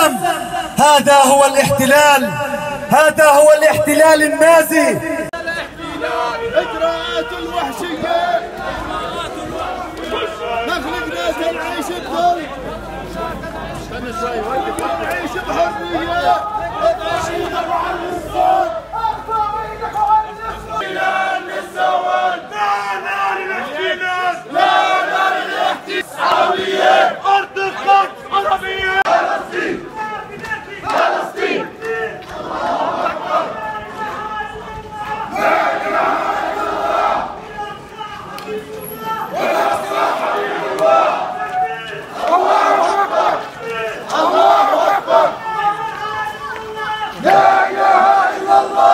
الإسلام. هذا هو الاحتلال، هذا هو الاحتلال النازي. إجراءات الوحشية نخلق ناس نعيش بظلم، نعيش بحرية. احتلال للزوال، لا نار الاحتلال، لا نار الاحتلال. عربية أرض القدس، عربية فلسطين، فلسطين. الله أكبر، لا إله إلا الله، ولا إله إلا الله. الله أكبر، الله أكبر، لا إله إلا الله.